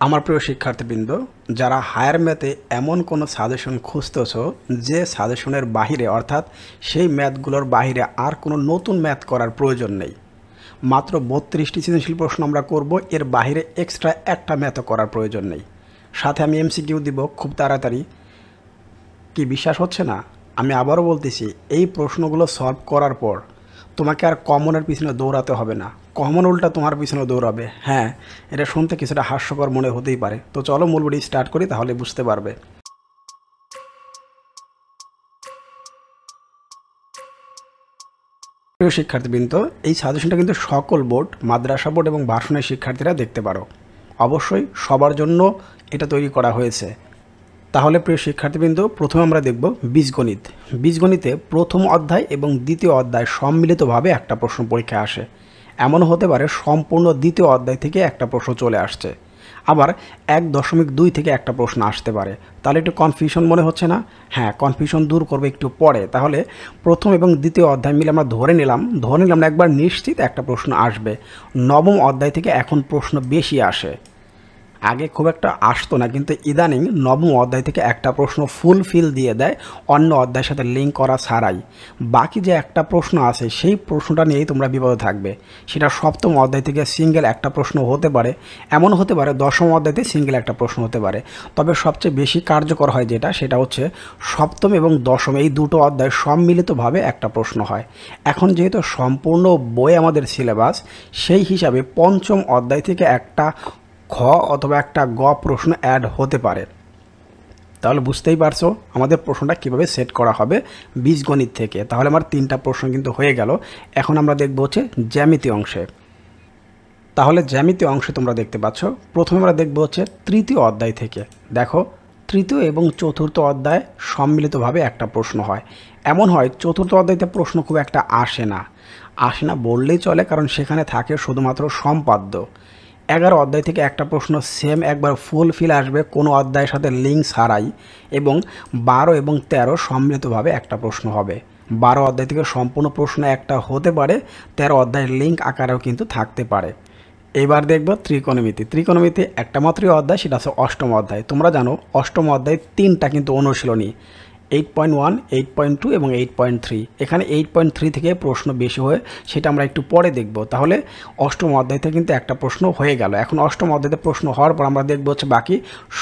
আমার প্রিয় শিক্ষার্থীবৃন্দ, যারা হায়ার ম্যাথে এমন কোনো সাজেশন খুঁজতেছ যে সাজেশনের বাহিরে অর্থাৎ সেই ম্যাথগুলোর বাহিরে আর কোনো নতুন ম্যাথ করার প্রয়োজন নেই, মাত্র 32টি সৃজনশীল প্রশ্ন আমরা করব, এর বাহিরে এক্সট্রা একটা ম্যাথও করার প্রয়োজন নেই, সাথে আমি এমসিকিউ দিব খুব তাড়াতাড়ি। কি বিশ্বাস হচ্ছে না? আমি আবারও বলতেছি, এই প্রশ্নগুলো সলভ করার পর তোমাকে আর কমনের পিছনে দৌড়াতে হবে না, কমন উল্টা তোমার পিছনে দৌড়াবে। হ্যাঁ, এটা শুনতে কিছুটা হাস্যকর মনে হতেই পারে, তো চলো মূল ভিডিও স্টার্ট করি, তাহলে বুঝতে পারবে। প্রিয় শিক্ষার্থীবৃন্দ, এই সাজেশনটা কিন্তু সকল বোর্ড, মাদ্রাসা বোর্ড এবং ভার্সনের শিক্ষার্থীরা দেখতে পারো। অবশ্যই সবার জন্য এটা তৈরি করা হয়েছে। তাহলে প্রিয় শিক্ষার্থীবৃন্দ, প্রথমে আমরা দেখব বীজগণিত। বীজগণিতে প্রথম অধ্যায় এবং দ্বিতীয় অধ্যায় সম্মিলিতভাবে একটা প্রশ্ন পরীক্ষায় আসে। এমন হতে পারে সম্পূর্ণ দ্বিতীয় অধ্যায় থেকে একটা প্রশ্ন চলে আসছে, আবার 1.2 থেকে একটা প্রশ্ন আসতে পারে। তাহলে একটু কনফিউশন মনে হচ্ছে না? হ্যাঁ, কনফিউশন দূর করবে একটু পরে। তাহলে প্রথম এবং দ্বিতীয় অধ্যায় মিলে আমরা ধরে নিলাম না একবার নিশ্চিত একটা প্রশ্ন আসবে। নবম অধ্যায় থেকে এখন প্রশ্ন বেশি আসে, আগে খুব একটা আসতো না, কিন্তু ইদানিং নবম অধ্যায় থেকে একটা প্রশ্ন ফুলফিল দিয়ে দেয় অন্য অধ্যায়ের সাথে লিঙ্ক করা ছাড়াই। বাকি যে একটা প্রশ্ন আছে সেই প্রশ্নটা নিয়েই তোমরা বিপদে থাকবে। সেটা সপ্তম অধ্যায় থেকে সিঙ্গেল একটা প্রশ্ন হতে পারে, এমন হতে পারে দশম অধ্যায়তে সিঙ্গেল একটা প্রশ্ন হতে পারে। তবে সবচেয়ে বেশি কার্যকর হয় সেটা হচ্ছে সপ্তম এবং দশম এই দুটো অধ্যায় সম্মিলিতভাবে একটা প্রশ্ন হয়। এখন যেহেতু সম্পূর্ণ বই আমাদের সিলেবাস, সেই হিসাবে পঞ্চম অধ্যায় থেকে একটা খ অথবা একটা গ প্রশ্ন অ্যাড হতে পারে। তাহলে বুঝতেই পারছো আমাদের প্রশ্নটা কিভাবে সেট করা হবে বীজগণিত থেকে। তাহলে আমার 3টা প্রশ্ন কিন্তু হয়ে গেল। এখন আমরা দেখব হচ্ছে জ্যামিতি অংশে। তাহলে জ্যামিতি অংশে তোমরা দেখতে পাচ্ছ, প্রথমে আমরা দেখব হচ্ছে তৃতীয় অধ্যায় থেকে। দেখো, তৃতীয় এবং চতুর্থ অধ্যায় সম্মিলিতভাবে একটা প্রশ্ন হয়। এমন হয় চতুর্থ অধ্যায়তে প্রশ্ন খুব একটা আসে না বললেই চলে, কারণ সেখানে থাকে শুধুমাত্র সম্পাদ্য। 11 অধ্যায় থেকে একটা প্রশ্ন সেম একবার ফুলফিল আসবে কোনো অধ্যায়ের সাথে লিঙ্ক ছাড়াই, এবং 12 এবং 13 সম্মিলিতভাবে একটা প্রশ্ন হবে। 12 অধ্যায় থেকে সম্পূর্ণ প্রশ্ন একটা হতে পারে, 13 অধ্যায়ের লিঙ্ক আকারেও কিন্তু থাকতে পারে। এবার দেখব ত্রিকোণমিতি একটা মাত্রই অধ্যায়, সেটা আছে অষ্টম অধ্যায়। তোমরা জানো অষ্টম অধ্যায় 3টা কিন্তু অনুশীলনী, 8.1, 8.2 এবং 8.3। এখানে 8.3 থেকে প্রশ্ন বেশি হয়ে সেটা আমরা একটু পরে দেখব। তাহলে অষ্টম অধ্যায়তে কিন্তু একটা প্রশ্ন হয়ে গেল। এখন অষ্টম অধ্যায়তে প্রশ্ন হওয়ার পর আমরা দেখব হচ্ছে বাকি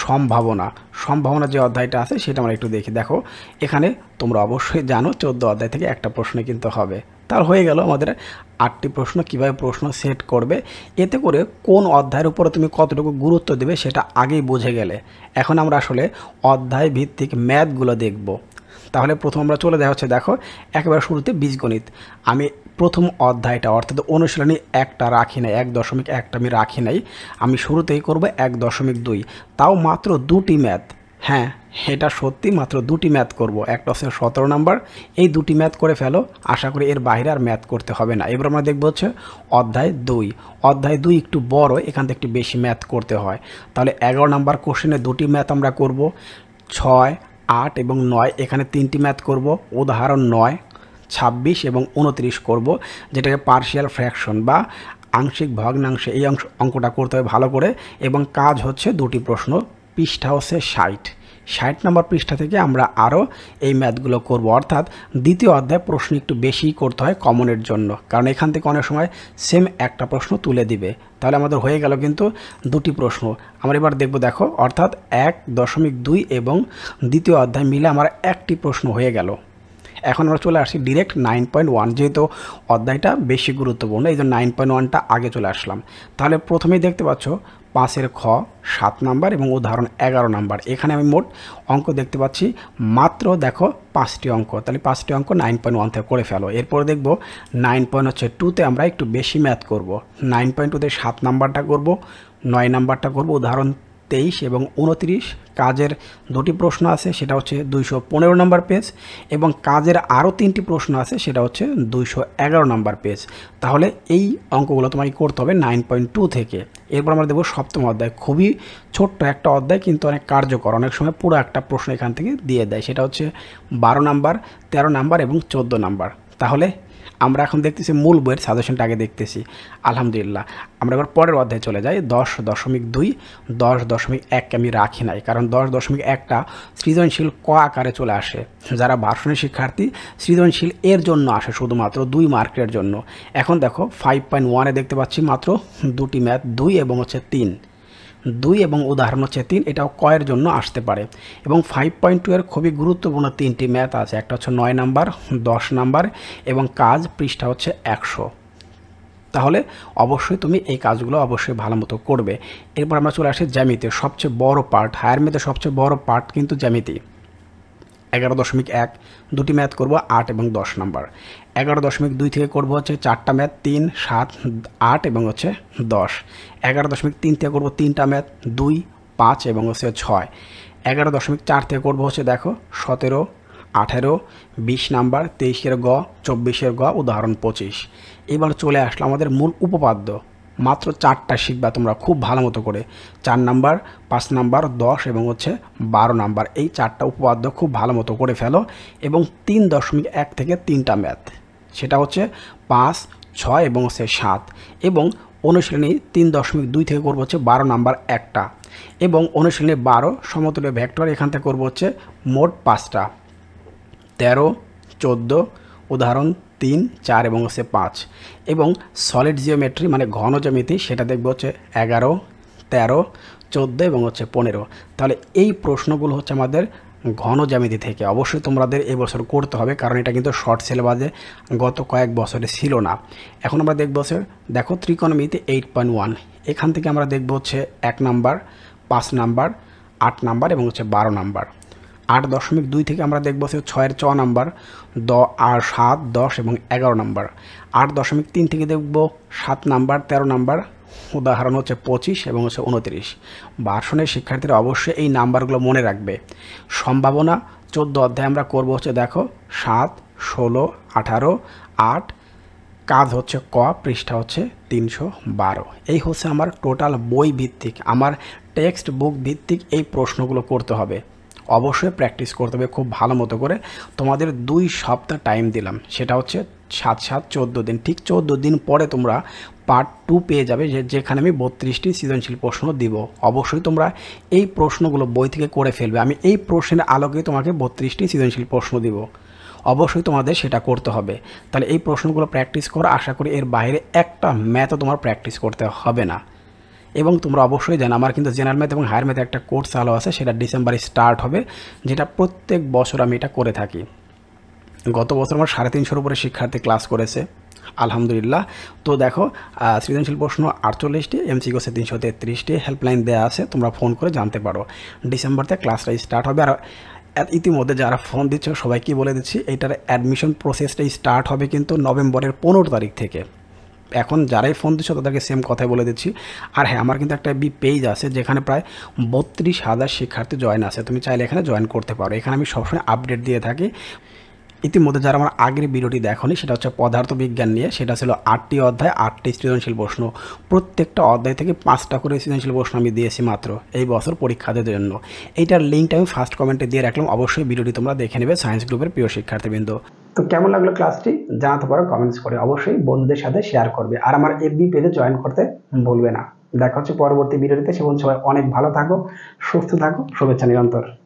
সম্ভাবনা যে অধ্যায়টা আছে সেটা আমরা একটু দেখি। দেখো, এখানে তোমরা অবশ্যই জানো 14 অধ্যায় থেকে একটা প্রশ্ন কিন্তু হবে। তার হয়ে গেল আমাদের 8টি প্রশ্ন। কিভাবে প্রশ্ন সেট করবে, এতে করে কোন অধ্যায়ের উপরে তুমি কতটুকু গুরুত্ব দেবে সেটা আগেই বুঝে গেলে। এখন আমরা আসলে অধ্যায় ভিত্তিক ম্যাথগুলো দেখব। তাহলে প্রথম আমরা চলে যাওয়া হচ্ছে, দেখো একেবারে শুরুতে বীজগণিত। আমি প্রথম অধ্যায়টা অর্থাৎ অনুশীলনী একটা রাখি নাই, 1.1টা আমি রাখি নাই, আমি শুরুতেই করব 1.2, তাও মাত্র 2টি ম্যাথ। হ্যাঁ, এটা সত্যি, মাত্র 2টি ম্যাথ করব। একটা হচ্ছে 17 নাম্বার, এই 2টি ম্যাথ করে ফেলো, আশা করি এর বাইরে আর ম্যাথ করতে হবে না। এবার আমরা দেখব হচ্ছে অধ্যায় 2 একটু বড়, এখান থেকে একটু বেশি ম্যাথ করতে হয়। তাহলে 11 নাম্বার কোশ্চেনে 2টি ম্যাথ আমরা করব, 6, 8 এবং 9, এখানে 3টি ম্যাথ করব। উদাহরণ 9, 26 এবং 29 করব, যেটাকে পার্শিয়াল ফ্র্যাকশন বা আংশিক ভগ্নাংশে এই অঙ্কটা করতে হবে ভালো করে। এবং কাজ হচ্ছে 2টি প্রশ্ন, পৃষ্ঠা হচ্ছে 60 নাম্বার পৃষ্ঠা থেকে আমরা আরও এই ম্যাথগুলো করব। অর্থাৎ দ্বিতীয় অধ্যায় প্রশ্ন একটু বেশিই করতে হয় কমনের জন্য, কারণ এখান থেকে অনেক সময় সেম একটা প্রশ্ন তুলে দিবে। তাহলে আমাদের হয়ে গেল কিন্তু 2টি প্রশ্ন। আমরা এবার দেখব, দেখো অর্থাৎ 1.2 এবং দ্বিতীয় অধ্যায় মিলে আমার 1টি প্রশ্ন হয়ে গেল। এখন আমরা চলে আসছি ডিরেক্ট 9.1, যেহেতু অধ্যায়টা বেশি গুরুত্বপূর্ণ এই জন্য 9.1টা আগে চলে আসলাম। তাহলে প্রথমেই দেখতে পাচ্ছ 5-এর খ 7 নাম্বার এবং উদাহরণ 11 নাম্বার। এখানে আমি মোট অঙ্ক দেখতে পাচ্ছি মাত্র, দেখো 5টি অঙ্ক। তাহলে 5টি অঙ্ক 9.1 থেকে করে ফেলো। এরপরে দেখব 9.2তে আমরা একটু বেশি ম্যাথ করব। 9.2তে 7 নাম্বারটা করব, 9 নাম্বারটা করব, উদাহরণ 23 এবং 29। কাজের 2টি প্রশ্ন আছে, সেটা হচ্ছে 215 নাম্বার পেজ, এবং কাজের আরও 3টি প্রশ্ন আছে, সেটা হচ্ছে 211 নাম্বার পেজ। তাহলে এই অঙ্কগুলো তোমাকে করতে হবে 9.2 থেকে। এরপর আমরা দেবো সপ্তম অধ্যায়। খুবই ছোট্ট একটা অধ্যায়, কিন্তু অনেক কার্যকর। অনেক সময় পুরো একটা প্রশ্ন এখান থেকে দিয়ে দেয়, সেটা হচ্ছে 12 নাম্বার, 13 নাম্বার এবং 14 নাম্বার। তাহলে আমরা এখন দেখতেছি মূল বইয়ের সাজেশনটা আগে দেখতেছি। আলহামদুলিল্লাহ, আমরা এবার পরের অধ্যায়ে চলে যাই। 10.2 10.1 আমি রাখি নাই, কারণ 10.1টা সৃজনশীল ক আকারে চলে আসে। যারা ভার্সনের শিক্ষার্থী সৃজনশীল এর জন্য আসে শুধুমাত্র 2 মার্কের জন্য। এখন দেখো 5.1-এ দেখতে পাচ্ছি মাত্র দুটি ম্যাথ, 2 এবং হচ্ছে 3, 2 এবং উদাহরণ হচ্ছে 3, এটাও কয়ের জন্য আসতে পারে। এবং 5.2 এর খুবই গুরুত্বপূর্ণ 3টি ম্যাথ আছে, একটা হচ্ছে 9 নাম্বার, 10 নাম্বার এবং কাজ পৃষ্ঠা হচ্ছে 100। তাহলে অবশ্যই তুমি এই কাজগুলো অবশ্যই ভালো মতো করবে। এরপর আমরা চলে আসি জ্যামিতি, সবচেয়ে বড় পার্ট। হায়ার ম্যাথের সবচেয়ে বড় পার্ট কিন্তু জ্যামিতি। 11.1 দুটি ম্যাথ করব, 8 এবং 10 নাম্বার। 11.2 থেকে করব হচ্ছে 4টা ম্যাথ, 3, 7, 8 এবং হচ্ছে 10। 11.3 থেকে করব 3টা ম্যাথ, 2, 5 এবং হচ্ছে 6। 11.4 থেকে করব হচ্ছে দেখো 17, 18, 20 নাম্বার, 23-এর গ, 24-এর গ, উদাহরণ 25। এবার চলে আসলো আমাদের মূল উপপাদ্য। মাত্র 4টা শিখবা তোমরা খুব ভালো মতো করে। 4 নাম্বার, 5 নাম্বার, 10 এবং হচ্ছে 12 নাম্বার, এই 4টা উপপাদ্য খুব ভালো মতো করে ফেলো। এবং 3.1 থেকে 3টা ম্যাথ, সেটা হচ্ছে 5, 6 এবং হচ্ছে 7। এবং অনুশীলনী 3.2 থেকে করবো হচ্ছে 12 নাম্বার একটা। এবং অনুশীলনী 12 সমতুল্য ভেক্টর, এখান থেকে করবো হচ্ছে মোট 5টা, 13, 14, উদাহরণ 3, 4 এবং হচ্ছে 5। এবং সলিড জিওমেট্রি মানে ঘন জ্যামিতি, সেটা দেখবো হচ্ছে 11, 13, 14 এবং হচ্ছে 15। তাহলে এই প্রশ্নগুলো হচ্ছে আমাদের ঘন জ্যামিতি থেকে। অবশ্যই তোমাদের এবছর করতে হবে, কারণ এটা কিন্তু শর্ট সিলেবাসে গত কয়েক বছরে ছিল না। এখন আমরা দেখবো হচ্ছে দেখো ত্রিকোণমিতি 8.1, এখান থেকে আমরা দেখবো হচ্ছে 1 নাম্বার, 5 নাম্বার, 8 নাম্বার এবং হচ্ছে 12 নাম্বার। 8.2 থেকে আমরা দেখবো হচ্ছে 6-এর 6 নাম্বার, 7, 10 এবং 11 নাম্বার। 8.3 থেকে দেখব 7 নাম্বার, 13 নাম্বার, উদাহরণ হচ্ছে 25 এবং হচ্ছে 29। ভার্সনের শিক্ষার্থীরা অবশ্যই এই নাম্বারগুলো মনে রাখবে। সম্ভাবনা 14 অধ্যায়ে আমরা করবো হচ্ছে দেখো 7, 16, 18, 8, কাজ হচ্ছে ক, পৃষ্ঠা হচ্ছে 312। এই হচ্ছে আমার টোটাল বই ভিত্তিক, আমার টেক্সট বুক ভিত্তিক এই প্রশ্নগুলো করতে হবে। অবশ্যই প্র্যাকটিস করতে হবে খুব ভালো মতো করে। তোমাদের 2 সপ্তাহ টাইম দিলাম, সেটা হচ্ছে 7, 7, 14 দিন। ঠিক 14 দিন পরে তোমরা পার্ট 2 পেয়ে যাবে, যেখানে আমি 32টি সৃজনশীল প্রশ্ন দিব। অবশ্যই তোমরা এই প্রশ্নগুলো বই থেকে করে ফেলবে। আমি এই প্রশ্নের আলোকে তোমাকে 32টি সৃজনশীল প্রশ্ন দিব, অবশ্যই তোমাদের সেটা করতে হবে। তাহলে এই প্রশ্নগুলো প্র্যাকটিস করো, আশা করি এর বাইরে একটা ম্যাথও তোমার প্র্যাকটিস করতে হবে না। এবং তোমরা অবশ্যই জানো আমার কিন্তু জেনারেল ম্যাথ এবং হায়ার ম্যাথে একটা কোর্স চালু আছে, সেটা ডিসেম্বরে স্টার্ট হবে, যেটা প্রত্যেক বছর আমি এটা করে থাকি। গত বছর আমার 350-এর উপরে শিক্ষার্থী ক্লাস করেছে, আলহামদুলিল্লাহ। তো দেখো সৃজনশীল প্রশ্ন 48টি, এমসিকিউ হচ্ছে 333টি, হেল্পলাইন দেওয়া আছে, তোমরা ফোন করে জানতে পারো। ডিসেম্বরতে ক্লাসটা স্টার্ট হবে। আর ইতিমধ্যে যারা ফোন দিচ্ছ সবাইকে বলে দিচ্ছি, এটার অ্যাডমিশন প্রসেসটা স্টার্ট হবে কিন্তু নভেম্বরের 15 তারিখ থেকে। এখন যারাই ফোন দিচ্ছ তাদেরকে সেম কথাই বলে দিচ্ছি। আর হ্যাঁ, আমার কিন্তু একটা পেজ আছে যেখানে প্রায় 32,000 শিক্ষার্থী জয়েন আছে, তুমি চাইলে এখানে জয়েন করতে পারো। এখানে আমি সবসময় আপডেট দিয়ে থাকি। ইতিমধ্যে যারা আমার আগের ভিডিওটি দেখোনি, সেটা হচ্ছে পদার্থবিজ্ঞান নিয়ে, সেটা ছিল 8টি অধ্যায়, 8টি সৃজনশীল প্রশ্ন। প্রত্যেকটা অধ্যায় থেকে 5টা করে সৃজনশীল প্রশ্ন আমি দিয়েছি মাত্র এই বছর পরীক্ষাদের জন্য। এইটার লিঙ্কটা আমি ফার্স্ট কমেন্টে দিয়ে রাখলাম, অবশ্যই ভিডিওটি তোমরা দেখে নেবে, সায়েন্স গ্রুপের প্রিয় শিক্ষার্থীবৃন্দ। তো কেমন লাগলো ক্লাসটি জানাতে পারো কমেন্টস করে, অবশ্যই বন্ধুদের সাথে শেয়ার করবে। আর আমার এফবি পেজে জয়েন করতে ভুলবে না। দেখা হচ্ছে পরবর্তী ভিডিওতে, সে বলছে সবাই অনেক ভালো থাকো, সুস্থ থাকো, শুভেচ্ছা নিরন্তর।